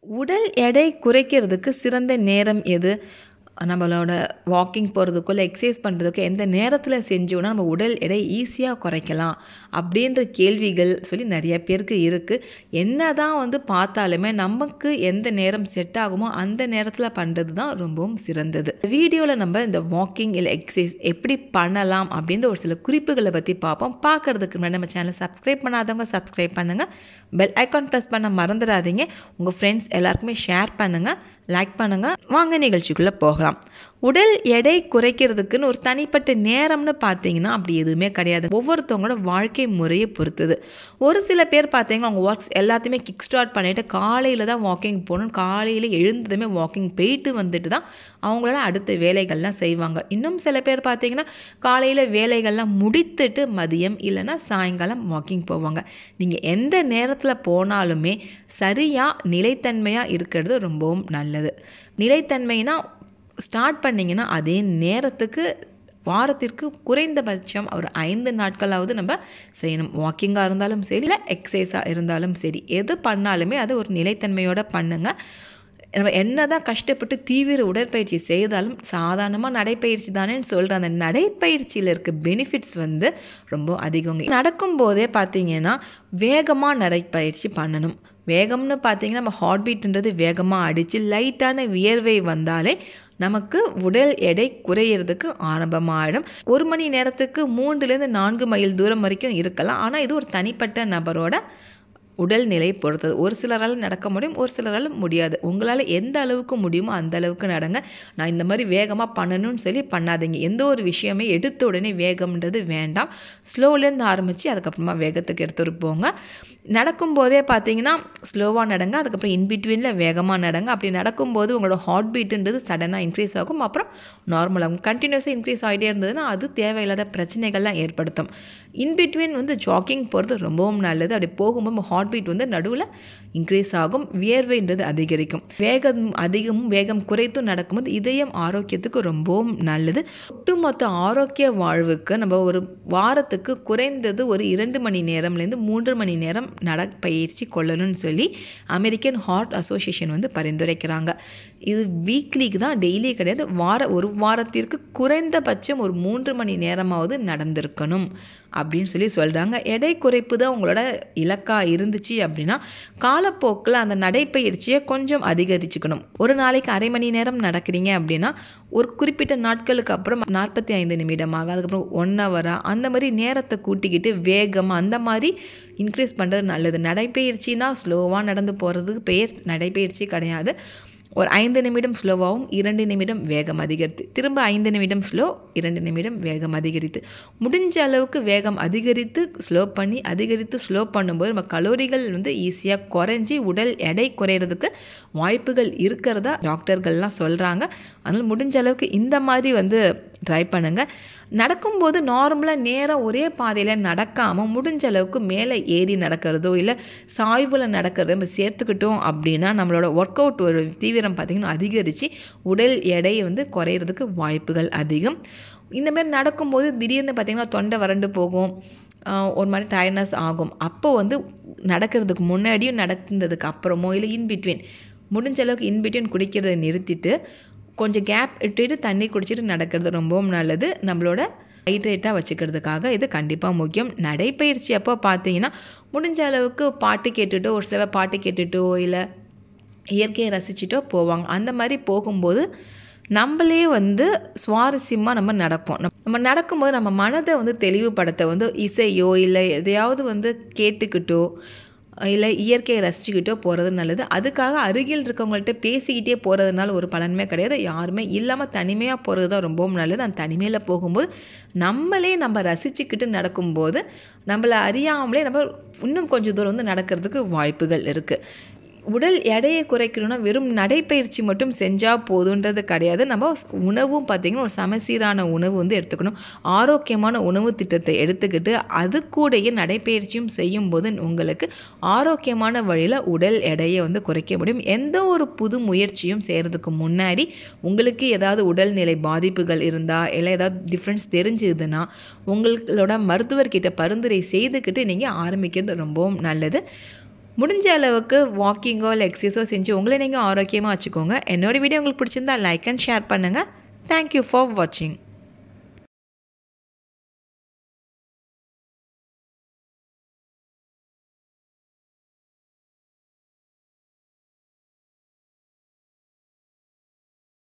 உடல் எடை குறைக்கிறதுக்கு சிறந்த நேரம் எது? நம்மளோட வாக்கிங் போகிறதுக்கோ இல்லை எக்ஸசைஸ் பண்ணுறதுக்கோ எந்த நேரத்தில் செஞ்சோன்னா நம்ம உடல் எடை ஈஸியாக குறைக்கலாம் அப்படின்ற கேள்விகள் சொல்லி நிறைய பேருக்கு இருக்குது. என்ன தான் பார்த்தாலுமே நமக்கு எந்த நேரம் செட் ஆகுமோ அந்த நேரத்தில் பண்ணுறது தான் ரொம்பவும் சிறந்தது. வீடியோவில் நம்ம இந்த வாக்கிங் இல்லை எக்ஸசைஸ் எப்படி பண்ணலாம் அப்படின்ற ஒரு சில குறிப்புகளை பற்றி பார்ப்போம். பார்க்குறதுக்கு முன்னாடி நம்ம சேனலை சப்ஸ்கிரைப் பண்ணாதவங்க சப்ஸ்கிரைப் பண்ணுங்கள், பெல் ஐக்கான் ப்ரெஸ் பண்ண மறந்துடாதீங்க, உங்கள் ஃப்ரெண்ட்ஸ் எல்லாருக்குமே ஷேர் பண்ணுங்கள், லைக் பண்ணுங்கள். வாங்க நிகழ்ச்சிக்குள்ளே போகலாம். உடல் எடை குறைக்கிறதுக்குன்னு ஒரு தனிப்பட்ட நேரம்னு பார்த்தீங்கன்னா அப்படி எதுவுமே கிடையாது. ஒவ்வொருத்தவங்களோட வாழ்க்கை முறையை பொறுத்தது. ஒரு சில பேர் பார்த்தீங்கன்னா அவங்க ஒர்க்ஸ் எல்லாத்தையுமே கிக் ஸ்டார்ட் பண்ணிவிட்டு காலையில் தான் வாக்கிங் போகணும், காலையில் எழுந்ததுமே வாக்கிங் போயிட்டு வந்துட்டு தான் அவங்களோட அடுத்த வேலைகள்லாம் செய்வாங்க. இன்னும் சில பேர் பார்த்தீங்கன்னா காலையில் வேலைகள்லாம் முடித்துட்டு மதியம் இல்லைன்னா சாயங்காலம் வாக்கிங் போவாங்க. நீங்கள் எந்த நேரத்தில் போனாலுமே சரியாக நிலைத்தன்மையாக இருக்கிறது ரொம்பவும் நல்லது. நிலைத்தன்மைனா ஸ்டார்ட் பண்ணிங்கன்னா அதே நேரத்துக்கு வாரத்திற்கு குறைந்தபட்சம் ஒரு 5 நாட்களாவது நம்ம செய்யணும். வாக்கிங்காக இருந்தாலும் சரி இல்லை எக்ஸசைஸாக இருந்தாலும் சரி, எது பண்ணாலுமே அது ஒரு நிலைத்தன்மையோடு பண்ணுங்கள். நம்ம என்ன தான் கஷ்டப்பட்டு தீவிர உடற்பயிற்சி செய்தாலும் சாதாரணமாக நடைப்பயிற்சி தானேன்னு சொல்கிற அந்த நடைப்பயிற்சியில் இருக்க பெனிஃபிட்ஸ் ரொம்ப அதிகங்க. நடக்கும்போதே பார்த்தீங்கன்னா வேகமாக நடைப்பயிற்சி பண்ணணும். வேகம்னு பார்த்தீங்கன்னா நம்ம ஹார்ட் பீட்டுன்றது வேகமாக அடித்து லைட்டான வியர்வை வந்தாலே நமக்கு உடல் எடை குறையிறதுக்கு ஆரம்பமாகிடும். 1 மணி நேரத்துக்கு 3லேருந்து 4 மைல் தூரம் வரைக்கும் இருக்கலாம். ஆனால் இது ஒரு தனிப்பட்ட நபரோட உடல்நிலை பொறுத்தது. ஒரு சிலரால் நடக்க முடியும், ஒரு சிலரால் முடியாது. உங்களால் எந்த அளவுக்கு முடியுமோ அந்த அளவுக்கு நடங்க. நான் இந்த மாதிரி வேகமாக பண்ணணும்னு சொல்லி பண்ணாதீங்க. எந்த ஒரு விஷயமே எடுத்த உடனே வேகம்ன்றது வேண்டாம். ஸ்லோலேருந்து ஆரம்பித்து அதுக்கப்புறமா வேகத்துக்கு எடுத்துகிட்டு போங்க. நடக்கும்போதே பார்த்தீங்கன்னா ஸ்லோவாக நடங்க, அதுக்கப்புறம் இன்பிட்வீனில் வேகமாக நடங்க. அப்படி நடக்கும்போது உங்களோட ஹார்ட் பீட்டுன்றது சடனாக இன்க்ரீஸ் ஆகும், அப்புறம் நார்மலாகும். கண்டினியூஸாக இன்க்ரீஸ் ஆகிட்டே இருந்ததுன்னா அது தேவையில்லாத பிரச்சனைகள்லாம் ஏற்படுத்தும். இன்பிட்வீன் ஜாக்கிங் போகிறது ரொம்பவும் நல்லது. அப்படி போகும்போது ஹார்ட் பீட் நடுவில் இன்க்ரீஸ் ஆகும், வியர்வைன்றது அதிகரிக்கும். வேகம் குறைத்தும் நடக்கும்போது இதயம் ஆரோக்கியத்துக்கு ரொம்பவும் நல்லது. ஒட்டுமொத்த ஆரோக்கிய வாழ்வுக்கு நம்ம ஒரு வாரத்துக்கு குறைந்தது ஒரு 2 மணி நேரம்லேருந்து 3 மணி நேரம் நடைப்பயிற்சி கொள்ளணும்னு சொல்லி அமெரிக்கன் ஹார்ட் அசோசியேஷன் பரிந்துரைக்கிறாங்க. இது வீக்லிக்கு தான், டெய்லி கிடையாது. ஒரு வாரத்திற்கு குறைந்தபட்சம் ஒரு 3 மணி நேரமாவது நடந்திருக்கணும் அப்படின்னு சொல்லி சொல்கிறாங்க. எடை குறைப்பு தான் உங்களோட இலக்காக இருந்துச்சு அப்படின்னா காலப்போக்கில் அந்த நடைப்பயிற்சியை கொஞ்சம் அதிகரிச்சுக்கணும். ஒரு நாளைக்கு அரை மணி நேரம் நடக்கிறீங்க அப்படின்னா ஒரு குறிப்பிட்ட நாட்களுக்கு அப்புறம் 45 நிமிடமாக, அதுக்கப்புறம் 1 ஹவராக அந்த மாதிரி நேரத்தை கூட்டிக்கிட்டு வேகம் அந்த மாதிரி இன்க்ரீஸ் பண்ணுறது நல்லது. நடைப்பயிற்சினா ஸ்லோவாக நடந்து போகிறதுக்கு பெயர் நடைப்பயிற்சி கிடையாது. ஒரு 5 நிமிடம் ஸ்லோவாகவும் 2 நிமிடம் வேகம் அதிகரித்து, திரும்ப 5 நிமிடம் ஸ்லோ, 2 நிமிடம் வேகம் அதிகரித்து, முடிஞ்ச அளவுக்கு வேகம் அதிகரித்து ஸ்லோ பண்ணி அதிகரித்து ஸ்லோ பண்ணும்போது நம்ம கலோரிகள் ஈஸியாக குறைஞ்சி உடல் எடை குறையிறதுக்கு வாய்ப்புகள் இருக்கிறதா டாக்டர்கள்லாம் சொல்கிறாங்க. அதனால் முடிஞ்ச அளவுக்கு இந்த மாதிரி ட்ரை பண்ணுங்கள். நடக்கும்போது நார்மலாக நேராக ஒரே பாதையில் நடக்காமல் முடிஞ்ச அளவுக்கு மேலே ஏறி நடக்கிறதோ இல்லை சாய்வில் நடக்கிறதோ நம்ம சேர்த்துக்கிட்டோம் அப்படின்னா நம்மளோட ஒர்க் அவுட் ஒரு தீவிரம் பார்த்திங்கன்னா அதிகரித்து உடல் எடையை குறையிறதுக்கு வாய்ப்புகள் அதிகம். இந்தமாரி நடக்கும்போது திடீர்னு பார்த்திங்கன்னா தொண்டை வறண்டு போகும், ஒரு மாதிரி டயர்ட்னஸ் ஆகும். அப்போ நடக்கிறதுக்கு முன்னாடியும் நடந்ததுக்கு அப்புறமோ இல்லை இன்பிட்வீன் முடிஞ்ச அளவுக்கு இன்பிட்வீன் குடிக்கிறத நிறுத்திட்டு கொஞ்சம் கேப் இட்டுட்டு தண்ணி குடிச்சிட்டு நடக்கிறது ரொம்பவும் நல்லது. நம்மளோட ஹைட்ரேட்டாக வச்சுக்கிறதுக்காக இது கண்டிப்பாக முக்கியம். நடைப்பயிற்சி அப்போ பார்த்தீங்கன்னா முடிஞ்ச அளவுக்கு பாட்டு கேட்டுட்டோ, ஒரு சில பாட்டு கேட்டுட்டோ இல்லை இயற்கையை ரசிச்சுட்டோ போவாங்க. அந்த மாதிரி போகும்போது நம்மளே சுவாரஸ்யமாக நம்ம நடப்போம். நம்ம நடக்கும்போது நம்ம மனதை தெளிவுபடுத்த இசையோ இல்லை எதையாவது கேட்டுக்கிட்டோ இல்லை இயற்கையை ரசிச்சுக்கிட்டோ போகிறது நல்லது. அதுக்காக அருகில் இருக்கவங்கள்ட்ட பேசிக்கிட்டே போகிறதுனால ஒரு பலனுமே கிடையாது. யாருமே இல்லாமல் தனிமையாக போகிறது தான் ரொம்பவும் நல்லது. அந்த தனிமையில் போகும்போது நம்ம ரசிச்சுக்கிட்டு நடக்கும்போது நம்மளை அறியாமலே நம்ம இன்னும் கொஞ்சம் தூரம் நடக்கிறதுக்கு வாய்ப்புகள் இருக்குது. உடல் எடையை குறைக்கணும்னா வெறும் நடைப்பயிற்சி மட்டும் செஞ்சால் போதுன்றது கிடையாது. நம்ம உணவும் பார்த்திங்கன்னா ஒரு சமசீரான உணவு எடுத்துக்கணும். ஆரோக்கியமான உணவு திட்டத்தை எடுத்துக்கிட்டு அது கூடயே நடைப்பயிற்சியும் செய்யும்போது உங்களுக்கு ஆரோக்கியமான வழியில் உடல் எடையை குறைக்க முடியும். எந்த ஒரு புது முயற்சியும் செய்கிறதுக்கு முன்னாடி உங்களுக்கு ஏதாவது உடல்நிலை பாதிப்புகள் இருந்தால் இல்லை ஏதாவது டிஃப்ரென்ஸ் தெரிஞ்சுதுன்னா உங்களோட மருத்துவர்கிட்ட பரிந்துரை செய்துக்கிட்டு நீங்கள் ஆரம்பிக்கிறது ரொம்பவும் நல்லது. முடிஞ்ச அளவுக்கு வாக்கிங்கோ இல்லை எக்ஸசைஸோ செஞ்சு உங்களை நீங்கள் ஆரோக்கியமாக வச்சுக்கோங்க. என்னோடய வீடியோ உங்களுக்கு பிடிச்சிருந்தா லைக் அண்ட் ஷேர் பண்ணுங்கள். தேங்க்யூ ஃபார் வாட்சிங்.